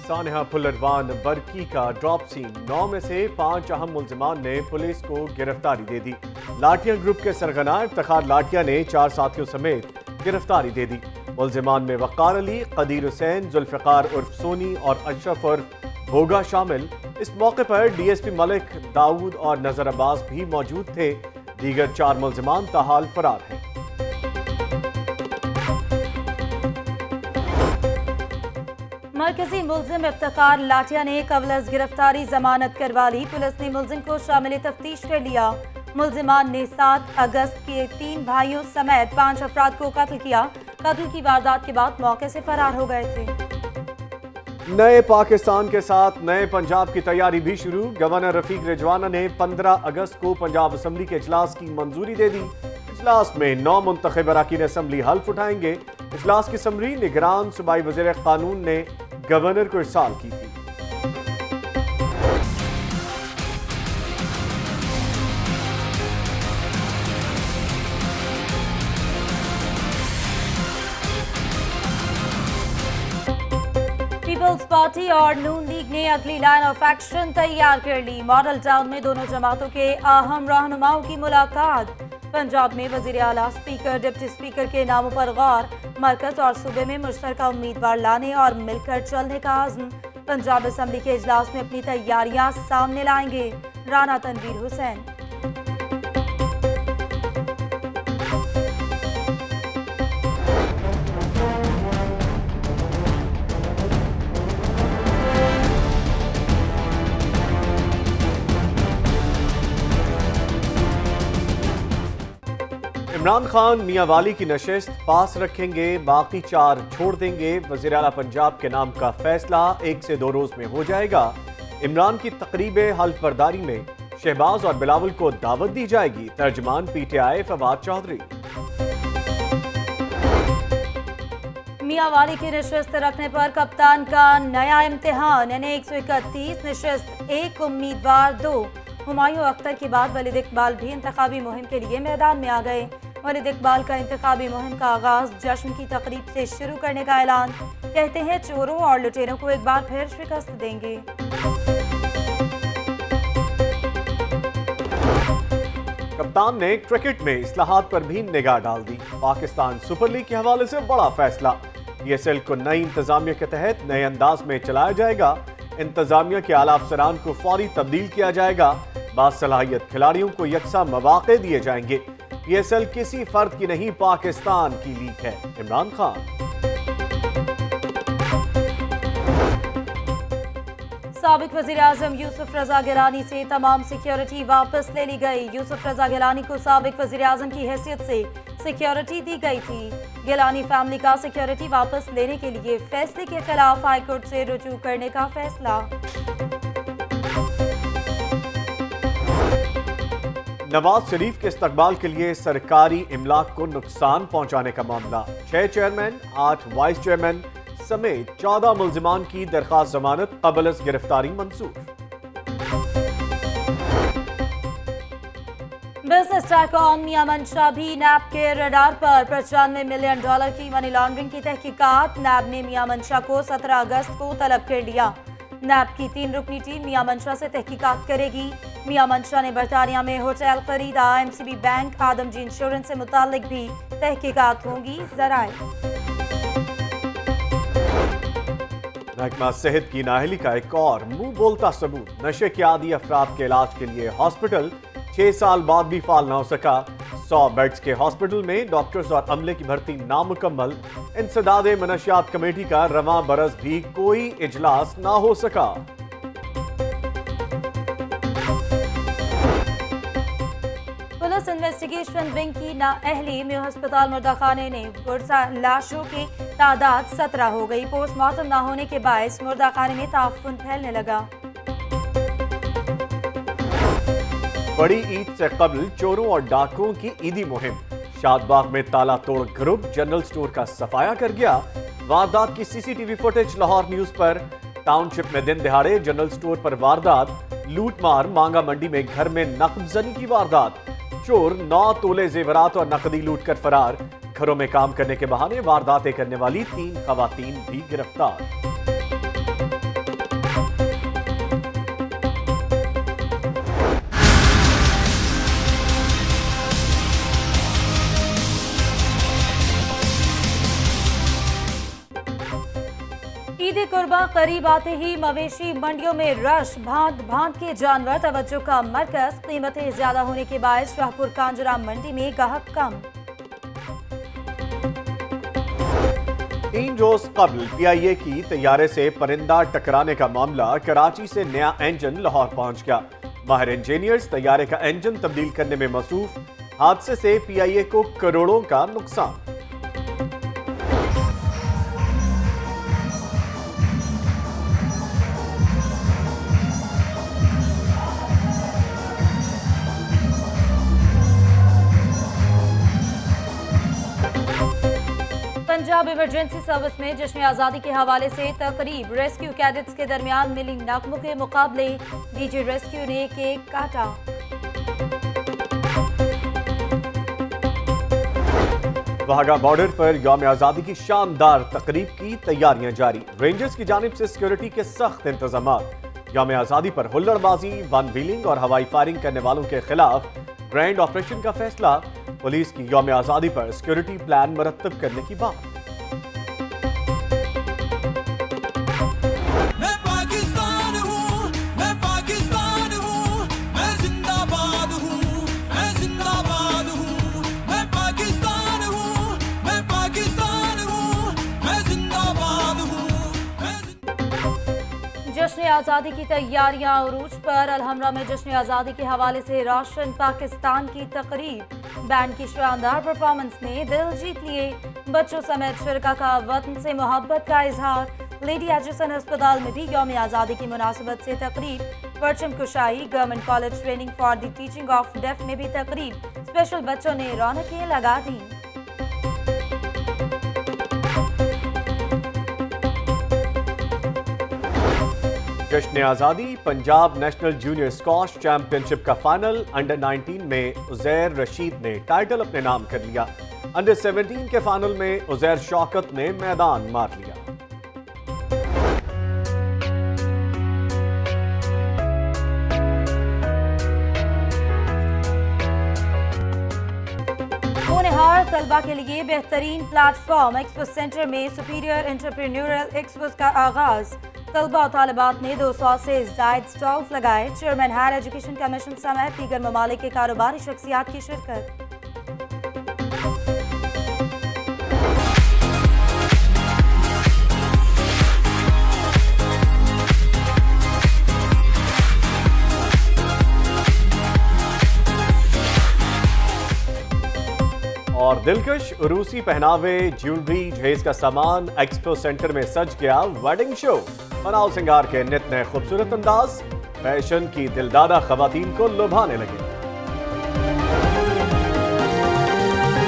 सानहा फुलरवान बरकी का drop scene 9 में से 5 अहम मुल्जिमान ने पुलिस को गिरफ्तारी दे दी। लाठियां ग्रुप के सरगना इफ्तिखार लाठिया ने 4 साथियों समेत गिरफ्तारी दे दी। मुल्जिमान में वक़ार अली, कदीर हुसैन, जुल्फ़िकार उर्फ सोनी और अशरफ उर्फ भोगा शामिल। इस मौके पर DSP मलिक, दाऊद और नजर अब्बास भी मौजूद थे। दीगर 4 मुल्जिमान ताहाल फरार हैं। मरकजी मुल्जिम इफ्तिखार लाठिया ने कबल गिरफ्तारी जमानत करवा ली। पुलिस ने मुल्जिम को शामिल तफ्तीश कर लिया। मुल्जिमान ने 7 अगस्त के 3 भाइयों समेत 5 अफराद को कत्ल किया। कत्ल की वारदात के बाद मौके से फरार हो गए थे। नए पाकिस्तान के साथ नए पंजाब की तैयारी भी शुरू। गवर्नर रफीक रिजवाना ने 15 अगस्त को पंजाब असम्बली के इजलास की मंजूरी दे दी। इजलास में 9 मुंतखब अरकान असम्बली हल्फ उठाएंगे। इजलास की समरी निगरान सूबाई वज़ीर कानून ने गवर्नर को इरसाल की थी। पीपल्स पार्टी और नून लीग ने अगली लाइन ऑफ एक्शन तैयार कर ली। मॉडल टाउन में दोनों जमातों के अहम रहनुमाओं की मुलाकात। पंजाब में वजीर आला, स्पीकर, डिप्टी स्पीकर के नामों पर गौर। मरकज और सूबे में मुश्तरका उम्मीदवार लाने और मिलकर चलने का आज़म। पंजाब असम्बली के इजलास में अपनी तैयारियां सामने लाएंगे राना तनवीर हुसैन। इमरान-खान मियां वाली की नशिस्त पास रखेंगे, बाकी 4 छोड़ देंगे। वज़ीर आला पंजाब के नाम का फैसला 1 से 2 रोज में हो जाएगा। इमरान की तकरीब हल्फ बर्दारी में शहबाज और बिलावल को दावत दी जाएगी। तर्जमान PTI फवाद चौधरी। मियां वाली की नशिस्त रखने पर कप्तान का नया इम्तिहान। NA 131 नशिस्त 1 उम्मीदवार 2। हुमायूं अख्तर के बाद वलीद इकबाल भी इंतखाबी मुहिम के लिए मैदान में आ गए। वलीद इकबाल का इंतखाबी मुहिम का आगाज जश्न की तकरीब से शुरू करने का ऐलान। कहते हैं चोरों और लुटेरों को एक बार फिर शिकस्त देंगे। कप्तान ने क्रिकेट में इस्लाहात पर भी निगाह डाल दी। पाकिस्तान सुपर लीग के हवाले से बड़ा फैसला। PSL को नई इंतजामिया के तहत नए अंदाज में चलाया जाएगा। इंतजामिया के आला अफसरान को फौरी तब्दील किया जाएगा। बासलाहियत खिलाड़ियों को यकसा मौके दिए जाएंगे। PSL किसी फर्द की नहीं, पाकिस्तान की लीग है। इमरान-खान। साबिक वज़ीर आज़म यूसुफ रज़ा गिलानी से तमाम सिक्योरिटी वापस ले ली गई। यूसुफ रज़ा गिलानी को साबिक वज़ीर आज़म की हैसियत से सिक्योरिटी दी गई थी। गिलानी फैमिली का सिक्योरिटी वापस लेने के लिए फैसले के खिलाफ हाईकोर्ट से रुजू करने का फैसला। नवाज शरीफ के इस्तकबाल के लिए सरकारी इमलाक को नुकसान पहुंचाने का मामला। 6 चेयरमैन, 8 वाइस चेयरमैन समेत 14 मुल्जिमान की दरखास्त जमानत कबल गिरफ्तारी मंजूर। बिजनेस टाइकून मियां मंशा भी नैब के रडार पर। $95 मिलियन की मनी लॉन्ड्रिंग की तहकीकात। नैब ने मियां मंशा को 17 अगस्त को तलब कर लिया। नैब की 3 रुकनी टीम मियां मंशा से तहकीकात करेगी। मियां मंशा ने बरतानिया में होटल खरीदा। MCB बैंक, आदमजी इंश्योरेंस से मुतालिक भी तहकीकात होंगी। जराए महकमा सेहत की नाअहली का एक और मुंह बोलता सबूत। नशे के आदी अफराद के इलाज के लिए हॉस्पिटल 6 साल बाद भी फाल ना हो सका। 100 बेड्स के हॉस्पिटल में डॉक्टर्स और अमले की भर्ती नामुकम्मल। इंसदाद मनशियात कमेटी का रवां बरस भी कोई इजलास ना हो सका। पुलिस इन्वेस्टिगेशन विंग की नाअहली में अस्पताल मुर्दाखाने ने लाशों की तादाद 17 हो गई। पोस्टमार्टम ना होने के बायस मुर्दाखाने में ताफुन फैलने लगा। बड़ी ईद से कबल चोरों और डाकुओं की ईदी मुहिम। शादबाग में ताला तोड़ ग्रुप जनरल स्टोर का सफाया कर गया। वारदात की CCTV फुटेज लाहौर न्यूज पर। टाउनशिप में दिन दिहाड़े जनरल स्टोर पर वारदात। लूटमार। मांगा मंडी में घर में नकबजनी की वारदात। चोर 9 तोले जेवरात और नकदी लूट कर फरार। घरों में काम करने के बहाने वारदातें करने वाली 3 खवातीन भी गिरफ्तार। ईद कुर्बा करीब आते ही मवेशी मंडियों में रश, भांत भांत के जानवर तवज्जो का मरकज। कीमतें ज्यादा होने के बायस शाहपुर कांजरा मंडी में गाहक कम। 3 रोज कबल PIA की तैयारे से परिंदा टकराने का मामला, कराची से नया इंजन लाहौर पहुंच गया। माहिर इंजीनियर्स तैयारे का इंजन तब्दील करने में मसरूफ। हादसे से PIA को करोड़ों का नुकसान। पंजाब इमरजेंसी सर्विस में जश्न आज़ादी के हवाले से तकरीब। रेस्क्यू कैडेट्स के दरमियान मिली नगमों के मुकाबले, डीजी रेस्क्यू ने केक काटा। वाघा बॉर्डर पर यौम आज़ादी की शानदार तकरीब की तैयारियां जारी। रेंजर्स की जानिब से सिक्योरिटी के सख्त इंतजामात। यौम आज़ादी पर हुल्लड़बाजी, वन व्हीलिंग और हवाई फायरिंग करने वालों के खिलाफ ग्रैंड ऑपरेशन का फैसला। पुलिस की यौम आज़ादी पर सिक्योरिटी प्लान मरतब करने की बात। जश्न आज़ादी की तैयारियां उरूज पर। अलहमरा में जश्न आज़ादी के हवाले से रोशन पाकिस्तान की तकरीब। बैंड की शानदार परफॉर्मेंस ने दिल जीत लिए। बच्चों समेत शिरका का वतन से मोहब्बत का इजहार। लेडी एजुसन अस्पताल में भी यौम आज़ादी की मुनासिबत से तकरीब। परचम कुशाई। Government college training for the teaching of deaf में भी तकरीब। स्पेशल बच्चों ने रौनकें लगा दी। जश्न आज़ादी Punjab national junior squash championship का फाइनल। अंडर 19 में उज़ैर रशीद ने टाइटल अपने नाम कर लिया। अंडर 17 के फाइनल में उज़ैर शौकत ने मैदान मार लिया। होनहार तलबा के लिए बेहतरीन प्लेटफॉर्म। एक्सपो सेंटर में सुपीरियर एंटरप्रेन्योरियल एक्सपो का आगाज। तलबा और तालिबात ने 200 से जायद स्टॉल्स लगाए। चेयरमैन हायर एजुकेशन कमीशन समेत दीगर ममालिक के कारोबारी शख्सियात की शिरकत। और दिलकश रूसी पहनावे, ज्वेलरी, जहेज का सामान एक्सपो सेंटर में सज गया वेडिंग शो। बनाव सिंगार के नित नए खूबसूरत अंदाज फैशन की दिलदादा खवातीन को लुभाने लगे।